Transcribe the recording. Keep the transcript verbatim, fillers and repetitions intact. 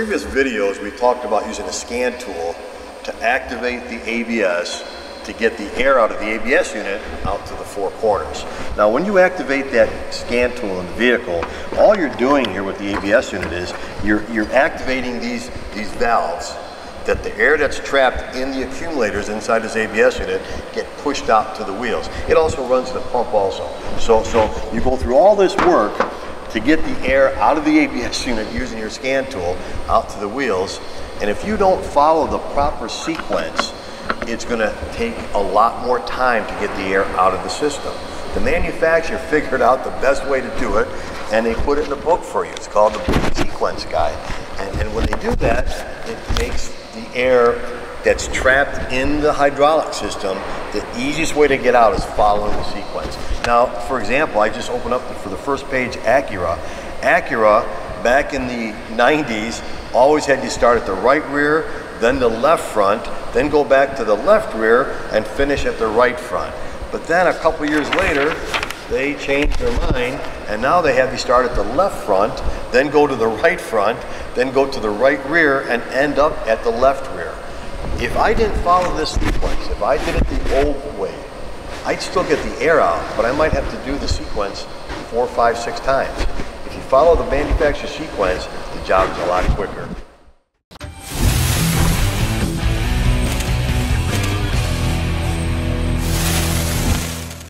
previous videos, we talked about using a scan tool to activate the A B S to get the air out of the A B S unit out to the four corners. Now, when you activate that scan tool in the vehicle, all you're doing here with the A B S unit is you're, you're activating these, these valves that the air that's trapped in the accumulators inside this A B S unit get pushed out to the wheels. It also runs the pump also. So, so you go through all this work to get the air out of the A B S unit using your scan tool out to the wheels. And if you don't follow the proper sequence, it's gonna take a lot more time to get the air out of the system. The manufacturer figured out the best way to do it, and they put it in a book for you. It's called the Sequence Guide. And, and when they do that, it makes the air that's trapped in the hydraulic system, the easiest way to get out is following the sequence. Now, for example, I just opened up for the first page Acura. Acura, back in the nineties, always had you start at the right rear, then the left front, then go back to the left rear, and finish at the right front. But then a couple years later, they changed their mind, and now they have you start at the left front, then go to the right front, then go to the right rear, and end up at the left rear. If I didn't follow this sequence, if I did it the old way, I'd still get the air out, but I might have to do the sequence four, five, six times. If you follow the manufacturer sequence, the job is a lot quicker.